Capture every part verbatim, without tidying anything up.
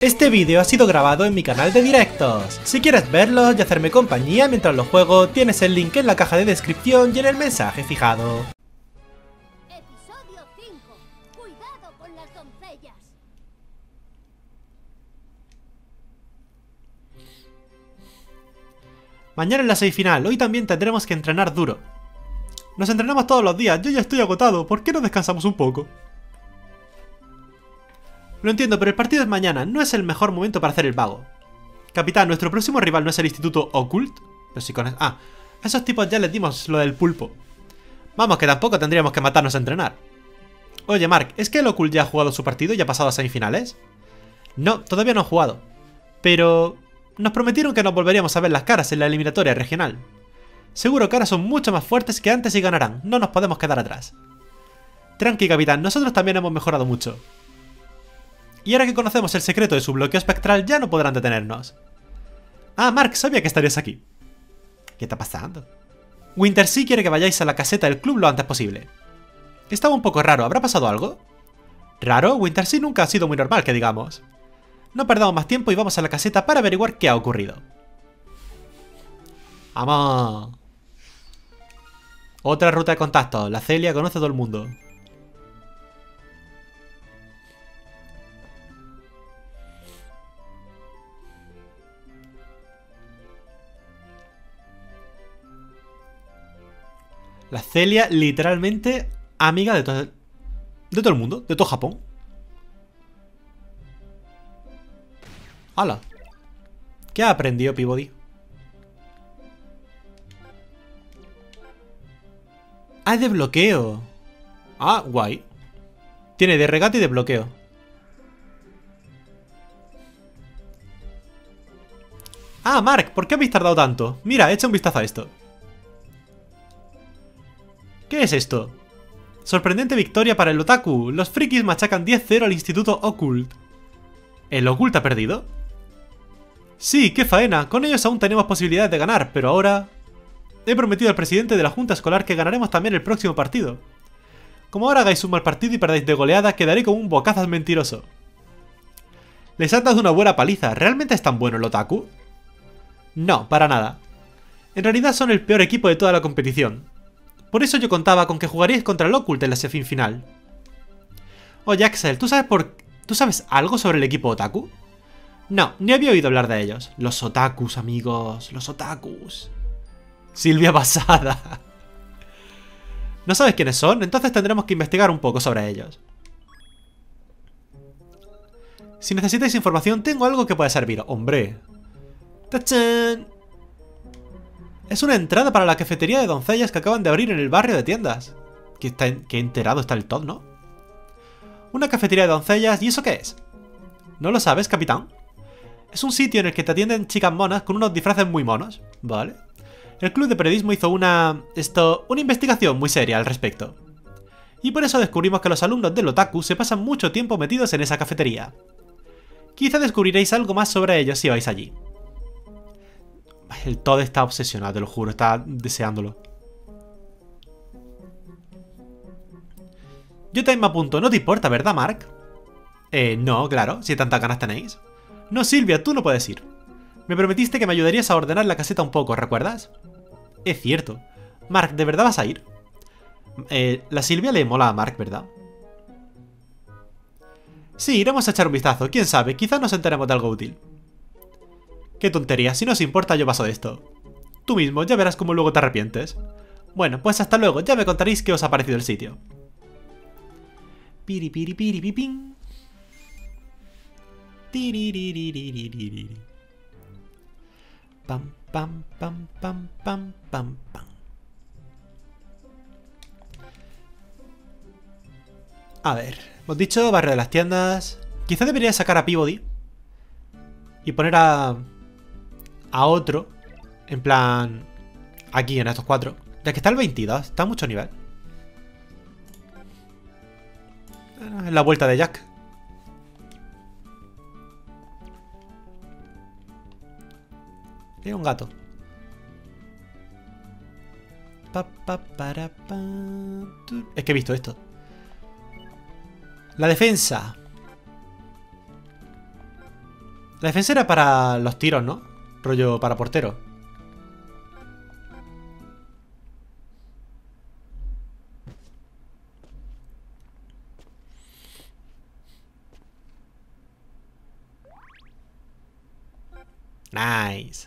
Este vídeo ha sido grabado en mi canal de directos. Si quieres verlos y hacerme compañía mientras los juego, tienes el link en la caja de descripción y en el mensaje fijado. Episodio cinco. Cuidado con las doncellas. Mañana es la semifinal, hoy también tendremos que entrenar duro. Nos entrenamos todos los días, yo ya estoy agotado, ¿por qué no descansamos un poco? Lo entiendo, pero el partido es mañana, no es el mejor momento para hacer el vago. Capitán, ¿nuestro próximo rival no es el Instituto Occult? Pero si con... Ah, a esos tipos ya les dimos lo del pulpo. Vamos, que tampoco tendríamos que matarnos a entrenar. Oye, Mark, ¿es que el Occult ya ha jugado su partido y ha pasado a semifinales? No, todavía no ha jugado. Pero... nos prometieron que nos volveríamos a ver las caras en la eliminatoria regional. Seguro que ahora son mucho más fuertes que antes y ganarán, no nos podemos quedar atrás. Tranqui, capitán, nosotros también hemos mejorado mucho. Y ahora que conocemos el secreto de su bloqueo espectral, ya no podrán detenernos. Ah, Mark, sabía que estarías aquí. ¿Qué está pasando? Wintersea quiere que vayáis a la caseta del club lo antes posible. Estaba un poco raro, ¿habrá pasado algo? ¿Raro? Wintersea nunca ha sido muy normal, que digamos. No perdamos más tiempo y vamos a la caseta para averiguar qué ha ocurrido. ¡Vamos! Otra ruta de contacto. La Celia conoce a todo el mundo. La Celia, literalmente, amiga de todo, de todo el mundo, de todo Japón. ¡Hala! ¿Qué ha aprendido Peabody? Ah, de bloqueo. Ah, guay. Tiene de regate y de bloqueo. Ah, Mark, ¿por qué habéis tardado tanto? Mira, echa un vistazo a esto. ¿Qué es esto? Sorprendente victoria para el Otaku. Los frikis machacan diez cero al Instituto Occult. ¿El Occult ha perdido? Sí, qué faena. Con ellos aún tenemos posibilidades de ganar, pero ahora... He prometido al presidente de la junta escolar que ganaremos también el próximo partido. Como ahora hagáis un mal partido y perdáis de goleada, quedaré como un bocazas mentiroso. Les han dado una buena paliza. ¿Realmente es tan bueno el Otaku? No, para nada. En realidad son el peor equipo de toda la competición. Por eso yo contaba con que jugaríais contra el Occult en la semifinal. Oye, Axel, ¿tú sabes por... ¿tú sabes algo sobre el equipo Otaku? No, ni había oído hablar de ellos. Los Otakus, amigos, los Otakus. Silvia Basada. ¿No sabes quiénes son? Entonces tendremos que investigar un poco sobre ellos. Si necesitáis información, tengo algo que puede servir. ¡Hombre! ¡Tachán! Es una entrada para la cafetería de doncellas que acaban de abrir en el barrio de tiendas. Que, está en... que enterado está el Todd, ¿no? Una cafetería de doncellas, ¿y eso qué es? ¿No lo sabes, capitán? Es un sitio en el que te atienden chicas monas con unos disfraces muy monos, ¿vale? El club de periodismo hizo una... esto... una investigación muy seria al respecto. Y por eso descubrimos que los alumnos del Otaku se pasan mucho tiempo metidos en esa cafetería. Quizá descubriréis algo más sobre ellos si vais allí. El Todd está obsesionado, te lo juro, está deseándolo. Yo también me apunto, no te importa, ¿verdad, Mark? Eh, no, claro, si tantas ganas tenéis. No, Silvia, tú no puedes ir. Me prometiste que me ayudarías a ordenar la caseta un poco, ¿recuerdas? Es cierto. Mark, ¿de verdad vas a ir? Eh, la Silvia le mola a Mark, ¿verdad? Sí, iremos a echar un vistazo, quién sabe, quizás nos enteremos de algo útil. Qué tontería, si no os importa yo paso de esto. Tú mismo, ya verás cómo luego te arrepientes. Bueno, pues hasta luego, ya me contaréis qué os ha parecido el sitio. Piri piri piri pipín. Tiriririririririri. Pam pam pam pam pam pam pam. A ver, hemos dicho barrio de las tiendas. Quizá debería sacar a Peabody y poner a... a otro, en plan, aquí en estos cuatro. Ya que está el veintidós, está a mucho nivel. Es la vuelta de Jack. Hay un gato. Pa, pa, para, pa, tu. Es que he visto esto. La defensa. La defensa era para los tiros, ¿no? Rollo para portero. Nice.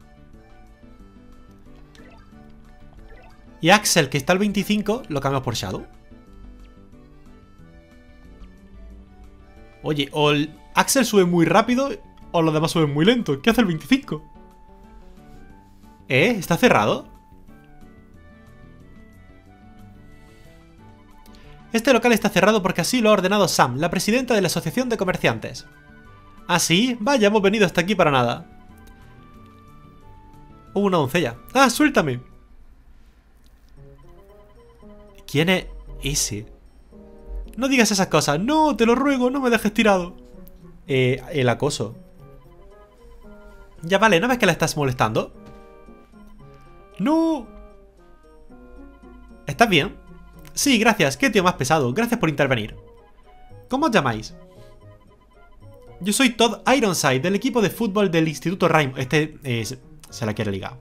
Y Axel, que está al veinticinco, lo cambiamos por Shadow. Oye, o el Axel sube muy rápido o los demás suben muy lento. ¿Qué hace el veinticinco? ¿Eh? ¿Está cerrado? Este local está cerrado porque así lo ha ordenado Sam, la presidenta de la Asociación de Comerciantes. ¿Ah, sí? Vaya, hemos venido hasta aquí para nada. Oh, una doncella. ¡Ah, suéltame! ¿Quién es ese? No digas esas cosas. No, te lo ruego, no me dejes tirado. Eh, el acoso. Ya vale, ¿no ves que la estás molestando? ¡No! ¿Estás bien? Sí, gracias. Qué tío más pesado. Gracias por intervenir. ¿Cómo os llamáis? Yo soy Todd Ironside, del equipo de fútbol del Instituto Raymond. Este eh, se la quiere ligar.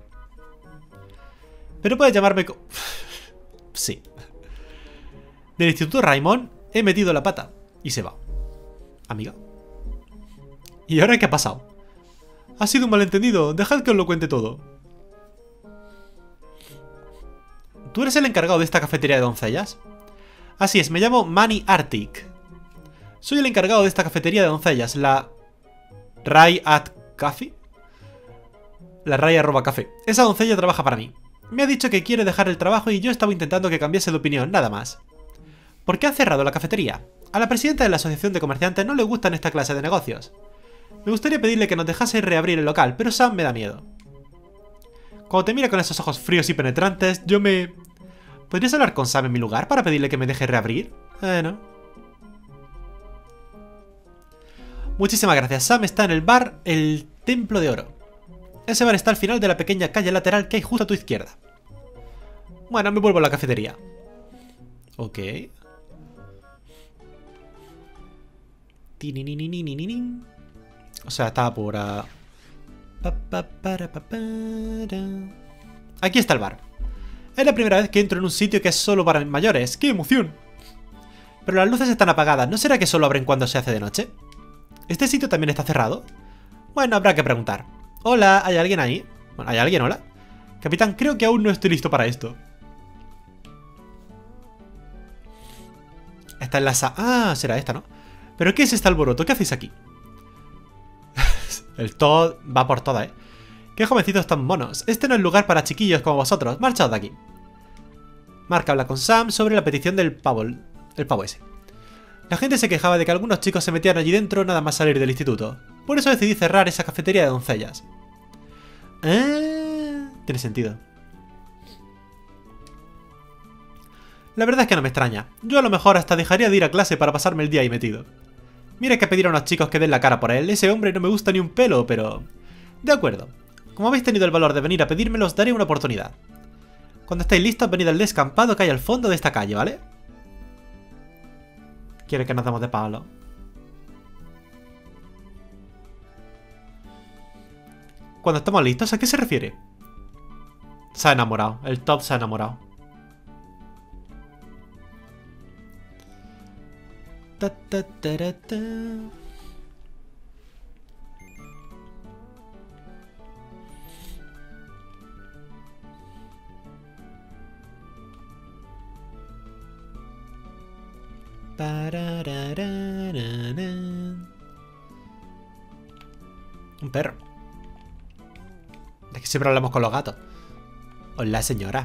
Pero puedes llamarme... Co sí. Del Instituto Raymond he metido la pata. Y se va. Amiga. ¿Y ahora qué ha pasado? Ha sido un malentendido. Dejad que os lo cuente todo. ¿Tú eres el encargado de esta cafetería de doncellas? Así es, me llamo Manny Arctic. Soy el encargado de esta cafetería de doncellas, la Ray at Coffee. La Ray arroba café. Esa doncella trabaja para mí. Me ha dicho que quiere dejar el trabajo y yo estaba intentando que cambiase de opinión, nada más. ¿Por qué ha cerrado la cafetería? A la presidenta de la Asociación de Comerciantes no le gustan esta clase de negocios. Me gustaría pedirle que nos dejase reabrir el local, pero Sam me da miedo. Cuando te mira con esos ojos fríos y penetrantes, yo me... ¿Podrías hablar con Sam en mi lugar para pedirle que me deje reabrir? Bueno. Muchísimas gracias. Sam está en el bar El Templo de Oro. Ese bar está al final de la pequeña calle lateral que hay justo a tu izquierda. Bueno, me vuelvo a la cafetería. Ok. O sea, estaba por... Uh... Aquí está el bar. Es la primera vez que entro en un sitio que es solo para mayores. ¡Qué emoción! Pero las luces están apagadas. ¿No será que solo abren cuando se hace de noche? ¿Este sitio también está cerrado? Bueno, habrá que preguntar. Hola, ¿hay alguien ahí? Bueno, ¿hay alguien? Hola. Capitán, creo que aún no estoy listo para esto. Esta es la sa... Ah, será esta, ¿no? ¿Pero qué es este alboroto? ¿Qué hacéis aquí? El Todd va por toda, ¿eh? ¡Qué jovencitos tan monos! Este no es lugar para chiquillos como vosotros. Marchaos de aquí. Mark habla con Sam sobre la petición del pavo... El pavo ese. La gente se quejaba de que algunos chicos se metían allí dentro nada más salir del instituto. Por eso decidí cerrar esa cafetería de doncellas. Ah, tiene sentido. La verdad es que no me extraña. Yo a lo mejor hasta dejaría de ir a clase para pasarme el día ahí metido. Mira que pedir a unos chicos que den la cara por él. Ese hombre no me gusta ni un pelo, pero... De acuerdo. Como habéis tenido el valor de venir a pedírmelo, os daré una oportunidad. Cuando estéis listos, venid al descampado que hay al fondo de esta calle, ¿vale? Quiere que nos demos de palo. Cuando estamos listos, ¿a qué se refiere? Se ha enamorado. El Top se ha enamorado. Ta, ta, ta, ta, ta. Un perro. Es que siempre hablamos con los gatos. Hola, señora.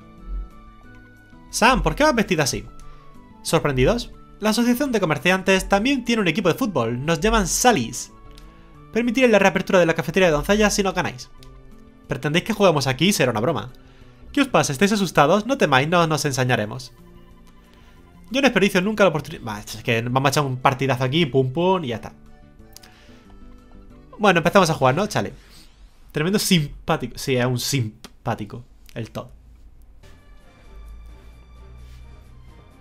Sam, ¿por qué vas vestida así? ¿Sorprendidos? La Asociación de Comerciantes también tiene un equipo de fútbol. Nos llaman Sallies. Permitiré la reapertura de la cafetería de doncellas si no ganáis. ¿Pretendéis que juguemos aquí? Será una broma. ¿Qué os pasa? ¿Estáis asustados? No temáis, no nos ensañaremos. Yo no desperdicio nunca la oportunidad... Bah, es que vamos a echar un partidazo aquí, pum pum, y ya está. Bueno, empezamos a jugar, ¿no? Chale. Tremendo simpático. Sí, es un simpático. El Todd.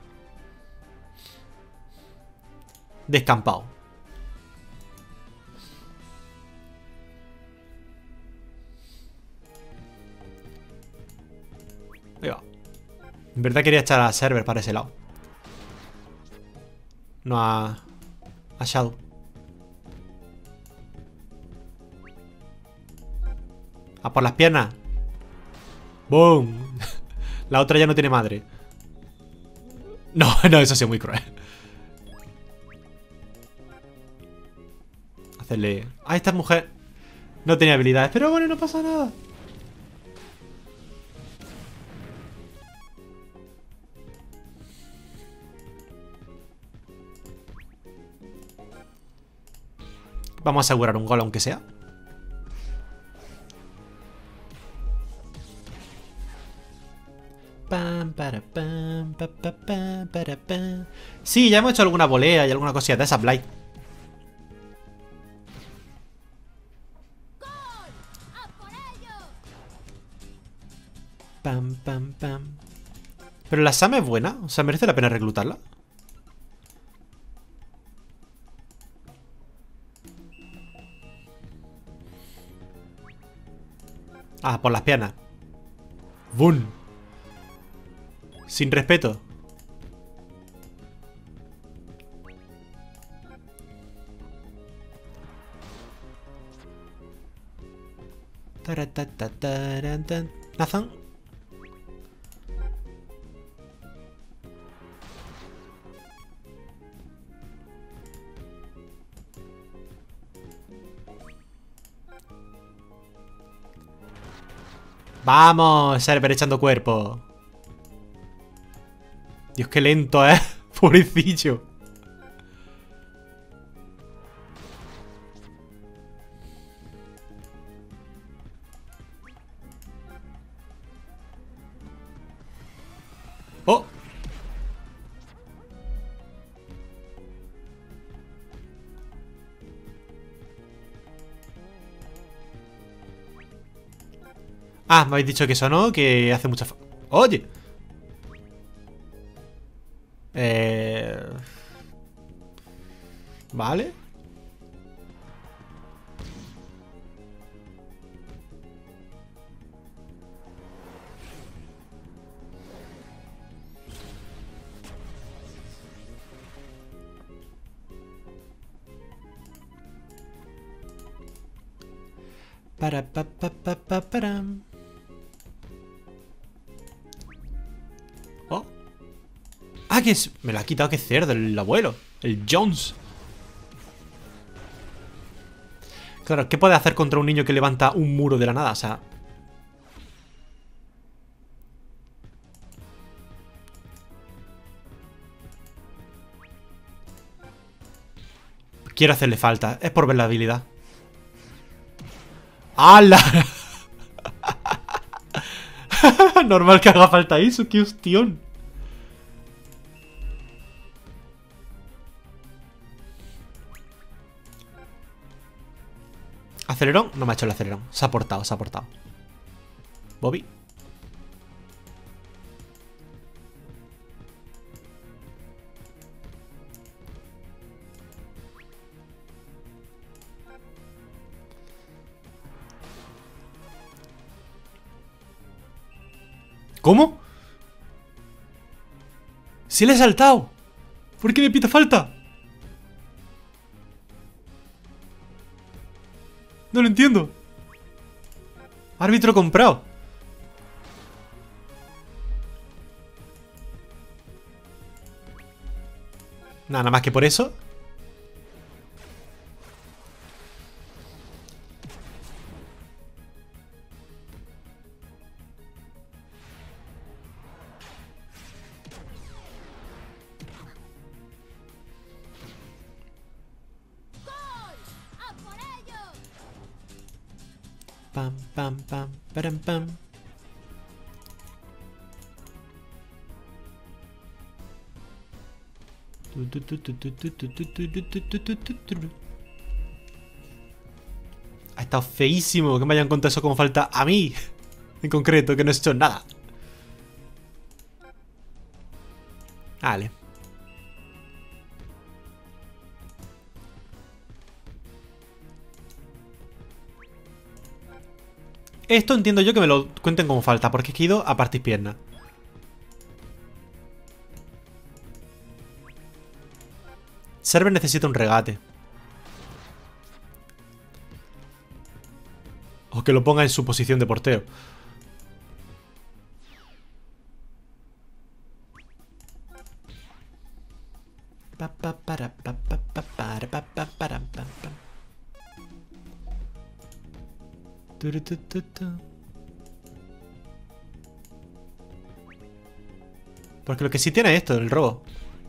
Descampado. Ahí va. En verdad quería echar a Server para ese lado. No a... a Shadow. A por las piernas. ¡Boom! La otra ya no tiene madre. No, no, eso sí es muy cruel. Hacerle... Ah, esta mujer no tenía habilidades, pero bueno, no pasa nada. Vamos a asegurar un gol aunque sea. Pam, para, pam, pa, pa, pam, para, pam. Sí, ya hemos hecho alguna volea y alguna cosilla de esas, Blight. Pam, pam, pam. Pero la Sam es buena, o sea, merece la pena reclutarla. Ah, por las piernas. ¡Bum! Sin respeto. Nathan. Vamos, Server echando cuerpo. Dios, qué lento, eh. Pobrecillo. Oh. Ah, me habéis dicho que eso no, que hace mucha... Oye. Eh... Vale. Para pa pa pa pa para. Oh. Ah, que es... Me lo ha quitado, que cerdo, el abuelo. El Jones. Claro, ¿qué puede hacer contra un niño que levanta un muro de la nada? O sea... Quiero hacerle falta. Es por ver la habilidad. ¡Hala! Normal que haga falta eso, qué hostión. ¿Acelerón? No me ha hecho el acelerón. Se ha portado, se ha portado. Bobby. ¿Cómo? ¡Sí le he saltado! ¿Por qué me pita falta? No lo entiendo. Árbitro comprado. Nada, nada más que por eso. Pam, pam, pam, param, pam. Ha estado feísimo que me hayan contado eso como falta a mí. En concreto, que no he hecho nada. Vale. Esto entiendo yo que me lo cuenten como falta, porque es que he ido a partir pierna. Server necesita un regate. O que lo ponga en su posición de portero. Pa, pa, para, pa, pa, pa, para, pa, pa, para, pa, pa. Turu, tu, tu, tu. Porque lo que sí tiene es esto, el robo.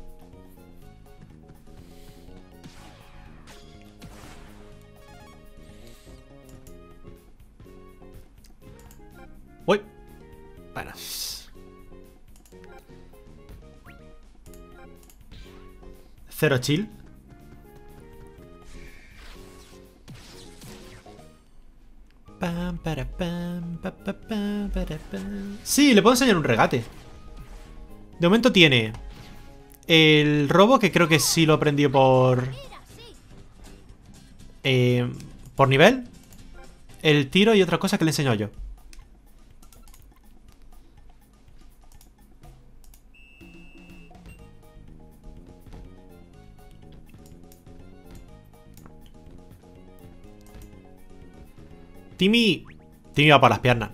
Uy. Bueno. Cero chill. Pam, para, pam, pa, pa, pam, para, pam. Sí, le puedo enseñar un regate. De momento tiene el robo, que creo que sí lo aprendió por... Eh, por nivel. El tiro y otra cosa que le enseño yo. Timmy... Timmy va para las piernas.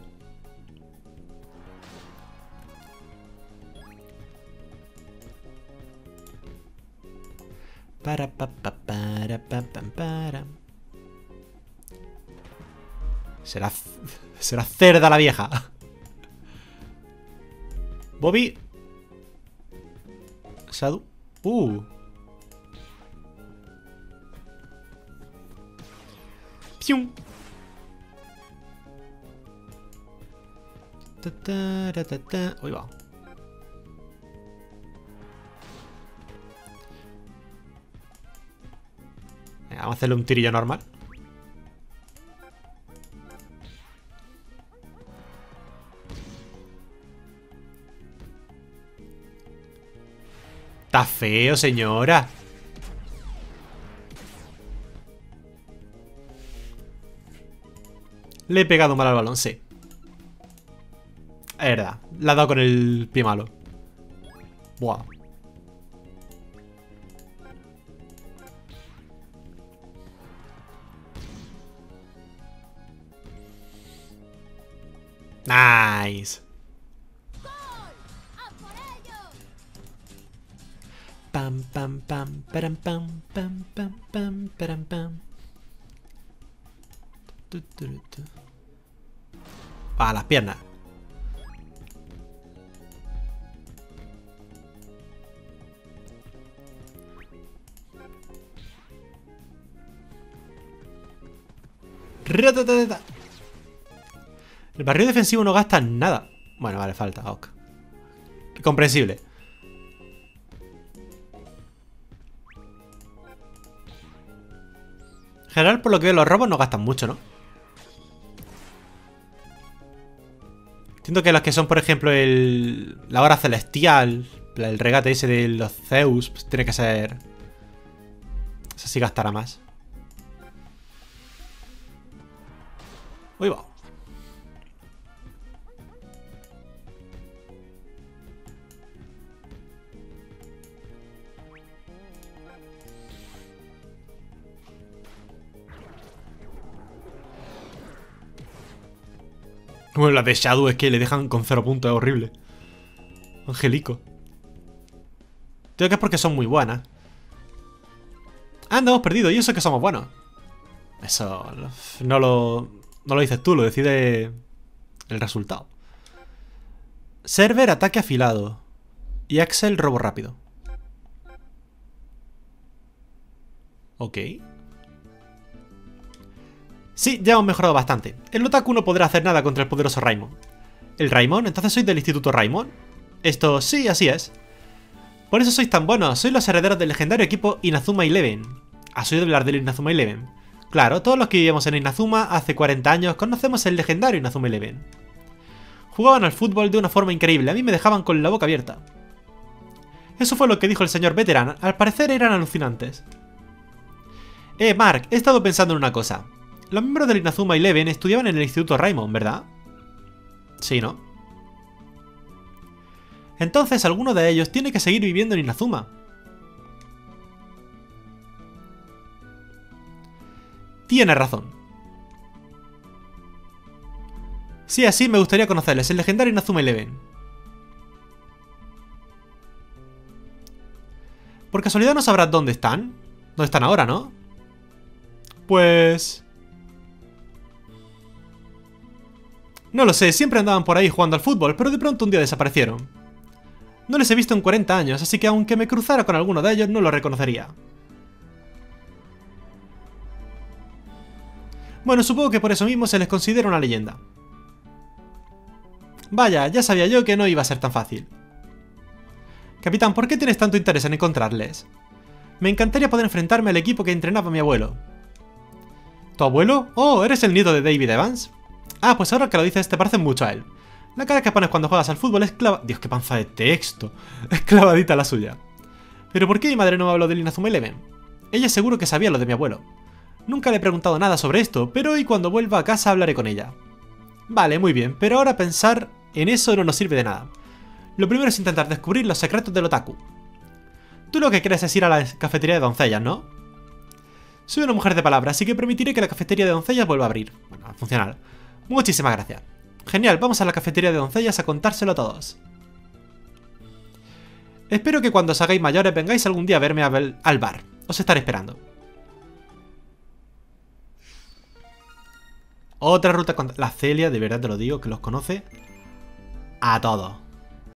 Para pa pa para pa pam para. Será... Será cerda la vieja. Bobby. Shadow. Uh. Pium. Ta, ta, ta, ta, ta. Uy, va. Venga, vamos a hacerle un tirillo normal. Está feo, señora. Le he pegado mal al balón, sí. Es verdad, la ha dado con el pie malo. Buah. Nice. Pam, pam, pam, param, pam, pam, pam, pam, param, pam. Tu, tu, tu, tu. Ah, las piernas. El barrio defensivo no gasta nada. Bueno, vale, falta, ok. Comprensible. En general, por lo que veo, los robos no gastan mucho, ¿no? Entiendo que los que son, por ejemplo, el... la hora celestial, el regate ese de los Zeus, pues tiene que ser... Eso sí gastará más. Uy, va. Bueno, la de Shadow es que le dejan con cero puntos, es horrible. Angelico. Creo que es porque son muy buenas. Ah, no hemos perdido, y eso es que somos buenos. Eso no lo, no lo dices tú, lo decide el resultado. Server, ataque afilado. Y Axel, robo rápido. Ok. Sí, ya hemos mejorado bastante. El Otaku no podrá hacer nada contra el poderoso Raimon. ¿El Raimon? ¿Entonces sois del Instituto Raimon? Esto, sí, así es. Por eso sois tan buenos, sois los herederos del legendario equipo Inazuma Eleven. ¿Has oído hablar del Inazuma Eleven? Claro, todos los que vivíamos en Inazuma hace cuarenta años conocemos el legendario Inazuma Eleven. Jugaban al fútbol de una forma increíble, a mí me dejaban con la boca abierta. Eso fue lo que dijo el señor Veteran, al parecer eran alucinantes. Eh, Mark, he estado pensando en una cosa. Los miembros del Inazuma Eleven estudiaban en el Instituto Raimon, ¿verdad? Sí, ¿no? Entonces alguno de ellos tiene que seguir viviendo en Inazuma. Tienes razón. Sí, así me gustaría conocerles, el legendario Inazuma Eleven. ¿Por casualidad no sabrás dónde están? ¿Dónde están ahora, no? Pues... no lo sé, siempre andaban por ahí jugando al fútbol, pero de pronto un día desaparecieron. No les he visto en cuarenta años, así que aunque me cruzara con alguno de ellos, no lo reconocería. Bueno, supongo que por eso mismo se les considera una leyenda. Vaya, ya sabía yo que no iba a ser tan fácil. Capitán, ¿por qué tienes tanto interés en encontrarles? Me encantaría poder enfrentarme al equipo que entrenaba a mi abuelo. ¿Tu abuelo? Oh, ¿eres el nieto de David Evans? Ah, pues ahora que lo dices te parece mucho a él. La cara que pones cuando juegas al fútbol es clava... Dios, qué panza de texto. Es clavadita la suya. ¿Pero por qué mi madre no me habló del Inazuma Eleven? Ella seguro que sabía lo de mi abuelo. Nunca le he preguntado nada sobre esto, pero hoy cuando vuelva a casa hablaré con ella. Vale, muy bien, pero ahora pensar en eso no nos sirve de nada. Lo primero es intentar descubrir los secretos del otaku. Tú lo que quieres es ir a la cafetería de doncellas, ¿no? Soy una mujer de palabra, así que permitiré que la cafetería de doncellas vuelva a abrir. Bueno, a funcionar. Muchísimas gracias. Genial, vamos a la cafetería de doncellas a contárselo a todos. Espero que cuando os hagáis mayores vengáis algún día a verme a ver al bar. Os estaré esperando. Otra ruta con... La Celia, de verdad te lo digo, que los conoce a todos.